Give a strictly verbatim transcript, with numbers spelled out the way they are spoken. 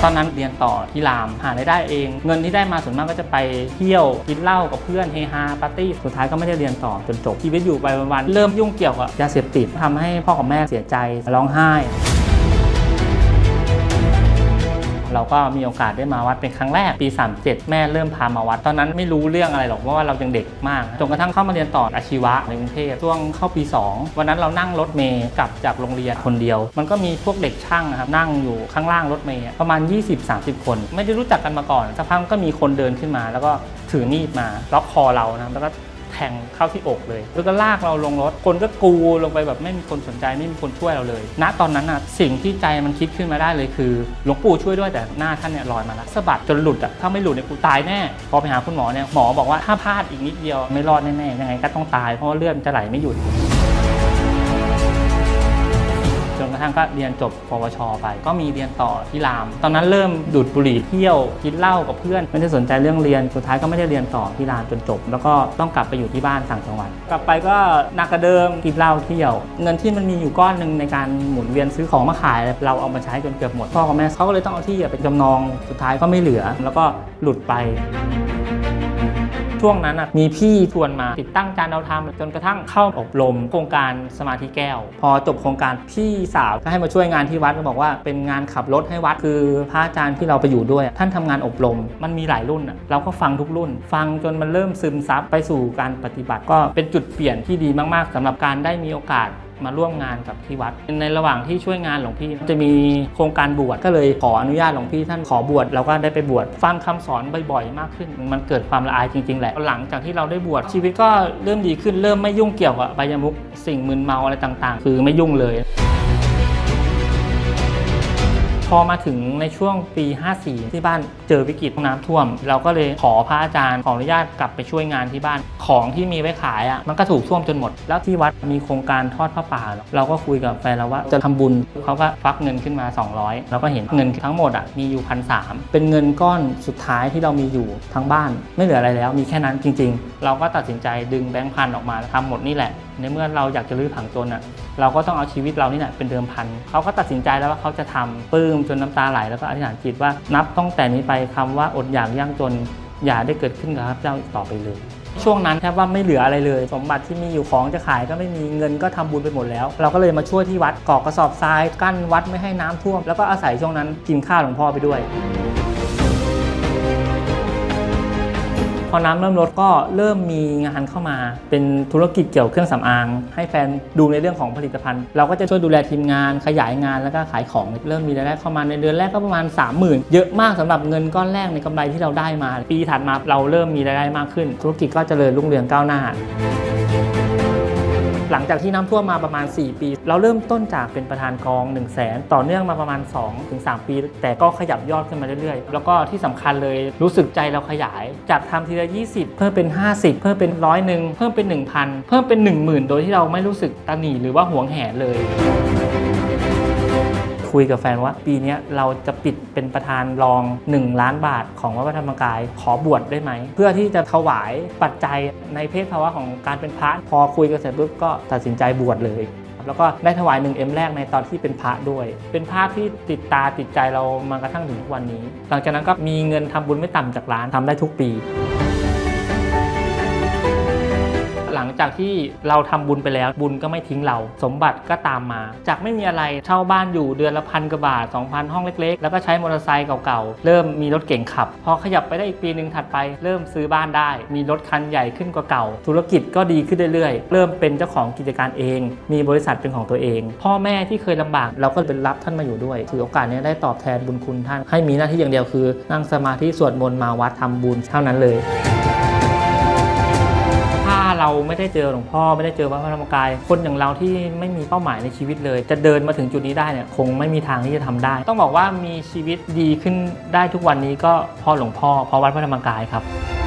ตอนนั้นเรียนต่อที่รามหารายได้เองเงินที่ได้มาส่วนมากก็จะไปเที่ยวกินเหล้ากับเพื่อนเฮฮาปาร์ตี้สุดท้ายก็ไม่ได้เรียนต่อจนจบชีวิตอยู่ไปวันๆเริ่มยุ่งเกี่ยวกับยาเสพติดทำให้พ่อกับแม่เสียใจร้องไห้เราก็มีโอกาสได้มาวัดเป็นครั้งแรกปีสามสิบเจ็ดแม่เริ่มพามาวัดตอนนั้นไม่รู้เรื่องอะไรหรอกเพราะว่าเรายังเด็กมากจนกระทั่งเข้ามาเรียนต่ออาชีวะในกรุงเทพช่วงเข้าปีสองวันนั้นเรานั่งรถเมล์กลับจากโรงเรียนคนเดียวมันก็มีพวกเด็กช่างนะครับนั่งอยู่ข้างล่างรถเมล์ประมาณ ยี่สิบถึงสามสิบ คนไม่ได้รู้จักกันมาก่อนสักพักก็มีคนเดินขึ้นมาแล้วก็ถือมีดมาล็อกคอเรานะแล้วก็แทงเข้าที่อกเลยแล้วก็ลากเราลงรถคนก็กูลงไปแบบไม่มีคนสนใจไม่มีคนช่วยเราเลยณตอนนั้นน่ะสิ่งที่ใจมันคิดขึ้นมาได้เลยคือหลวงปู่ช่วยด้วยแต่หน้าท่านเนี่ยลอยมาแล้วสะบัดจนหลุดอ่ะถ้าไม่หลุดเนี่ยกูตายแน่พอไปหาคุณหมอเนี่ยหมอบอกว่าถ้าพลาดอีกนิดเดียวไม่รอดแน่ๆยังไงก็ต้องตายเพราะว่าเลือดจะไหลไม่หยุดจนกระทั่งก็เรียนจบปวชไปก็มีเรียนต่อที่รามตอนนั้นเริ่มดูดบุหรี่เที่ยวกินเหล้ากับเพื่อนไม่ได้สนใจเรื่องเรียนสุดท้ายก็ไม่ได้เรียนต่อที่รามจนจบแล้วก็ต้องกลับไปอยู่ที่บ้านต่างจังหวัดกลับไปก็หนักกว่าเดิมกินเหล้าเที่ยวเงินที่มันมีอยู่ก้อนนึงในการหมุนเวียนซื้อของมาขายเราเอามาใช้จนเกือบหมดพ่อกับแม่เขาก็เลยต้องเอาที่ไปจำนองสุดท้ายก็ไม่เหลือแล้วก็หลุดไปช่วงนั้นมีพี่ชวนมาติดตั้งจานดาวเทียมจนกระทั่งเข้าอบรมโครงการสมาธิแก้วพอจบโครงการพี่สาวก็ให้มาช่วยงานที่วัดก็บอกว่าเป็นงานขับรถให้วัดคือพระอาจารย์ที่เราไปอยู่ด้วยท่านทำงานอบรมมันมีหลายรุ่นเราก็ฟังทุกรุ่นฟังจนมันเริ่มซึมซับไปสู่การปฏิบัติก็เป็นจุดเปลี่ยนที่ดีมากๆสำหรับการได้มีโอกาสมาร่วมงานกับที่วัดในระหว่างที่ช่วยงานหลวงพี่จะมีโครงการบวชก็เลยขออนุญาตหลวงพี่ท่านขอบวชเราก็ได้ไปบวชฟังคำสอนบ่อยๆมากขึ้นมันเกิดความละอายจริงๆแหละหลังจากที่เราได้บวชชีวิตก็เริ่มดีขึ้นเริ่มไม่ยุ่งเกี่ยวกับอบายมุขสิ่งมึนเมาอะไรต่างๆคือไม่ยุ่งเลยพอมาถึงในช่วงปีห้าสี่ที่บ้านเจอวิกฤตน้ำท่วมเราก็เลยขอพระอาจารย์ขออนุญาตกลับไปช่วยงานที่บ้านของที่มีไว้ขายอ่ะมันก็ถูกท่วมจนหมดแล้วที่วัดมีโครงการทอดผ้าป่าเราก็คุยกับแฟนเราว่าจะทำบุญเขาก็ฟักเงินขึ้นมาสองร้อยเราก็เห็นเงินทั้งหมดอ่ะมีอยู่ หนึ่งพันสามร้อย เป็นเงินก้อนสุดท้ายที่เรามีอยู่ทั้งบ้านไม่เหลืออะไรแล้วมีแค่นั้นจริงๆเราก็ตัดสินใจดึงแบงค์พันออกมาทำหมดนี่แหละในเมื่อเราอยากจะลื้อผังจนอ่ะเราก็ต้องเอาชีวิตเรานี่แหละเป็นเดิมพันเขาก็ตัดสินใจแล้วว่าเขาจะทำปลื้มจนน้ำตาไหลแล้วก็อธิษฐานจิตว่านับตั้งแต่นี้ไปคำว่าอดอยากยากจนอย่าได้เกิดขึ้นกับข้าพเจ้าอีกต่อไปเลยช่วงนั้นแทบว่าไม่เหลืออะไรเลยสมบัติที่มีอยู่ของจะขายก็ไม่มีเงินก็ทำบุญไปหมดแล้วเราก็เลยมาช่วยที่วัดก่อกระสอบทรายกั้นวัดไม่ให้น้ำท่วมแล้วก็อาศัยช่วงนั้นกินข้าวหลวงพ่อไปด้วยพอน้ำเริ่มลดก็เริ่มมีงานเข้ามาเป็นธุรกิจเกี่ยวเครื่องสำอางให้แฟนดูในเรื่องของผลิตภัณฑ์เราก็จะช่วยดูแลทีมงานขยายงานแล้วก็ขายของเริ่มมีรายได้เข้ามาในเดือนแรกก็ประมาณ สามหมื่น เยอะมากสำหรับเงินก้อนแรกในกำไรที่เราได้มาปีถัดมาเราเริ่มมีรายได้มากขึ้นธุรกิจก็เจริญรุ่งเรืองก้าวหน้าหลังจากที่น้ำท่วมมาประมาณสี่ปีเราเริ่มต้นจากเป็นประธานกองหนึ่งแสนต่อเนื่องมาประมาณ สองถึงสาม ปีแต่ก็ขยับยอดขึ้นมาเรื่อยๆแล้วก็ที่สำคัญเลยรู้สึกใจเราขยายจากทำทีละยี่สิบเพิ่มเป็นห้าสิบเพิ่มเป็นร้อยหนึ่งเพิ่มเป็น หนึ่งพัน เพิ่มเป็น หนึ่งหมื่น โดยที่เราไม่รู้สึกตนีหรือว่าหวงแหนเลยคุยกับแฟนว่าปีนี้เราจะปิดเป็นประธานรองหนึ่งล้านบาทของวัดพระธรรมกายขอบวชได้ไหมเพื่อที่จะถวายปัจจัยในเพศภาวะของการเป็นพระพอคุยกันเสร็จปุ๊บก็ตัดสินใจบวชเลยแล้วก็ได้ถวาย หนึ่งเอ็ม แรกในตอนที่เป็นพระด้วยเป็นภาพที่ติดตาติดใจเรามากระทั่งถึงทุกวันนี้หลังจากนั้นก็มีเงินทำบุญไม่ต่ำจากล้านทำได้ทุกปีหลังจากที่เราทำบุญไปแล้วบุญก็ไม่ทิ้งเราสมบัติก็ตามมาจากไม่มีอะไรเช่าบ้านอยู่เดือนละพันกว่าบาท สองพัน ห้องเล็กๆแล้วก็ใช้มอเตอร์ไซค์เก่าๆเริ่มมีรถเก๋งขับพอขยับไปได้อีกปีนึงถัดไปเริ่มซื้อบ้านได้มีรถคันใหญ่ขึ้นกว่าเก่าธุรกิจก็ดีขึ้นเรื่อยๆเริ่มเป็นเจ้าของกิจการเองมีบริษัทเป็นของตัวเองพ่อแม่ที่เคยลำบากเราก็เป็นรับท่านมาอยู่ด้วยถือโอกาสนี้ได้ตอบแทนบุญคุณท่านให้มีหน้าที่อย่างเดียวคือนั่งสมาธิสวดมนต์มาวัดทำบุญเท่านั้นเลยเราไม่ได้เจอหลวงพ่อไม่ได้เจอวัดพระธรรมกายคนอย่างเราที่ไม่มีเป้าหมายในชีวิตเลยจะเดินมาถึงจุดนี้ได้เนี่ยคงไม่มีทางที่จะทำได้ต้องบอกว่ามีชีวิตดีขึ้นได้ทุกวันนี้ก็เพราะหลวงพ่อเพราะวัดพระธรรมกายครับ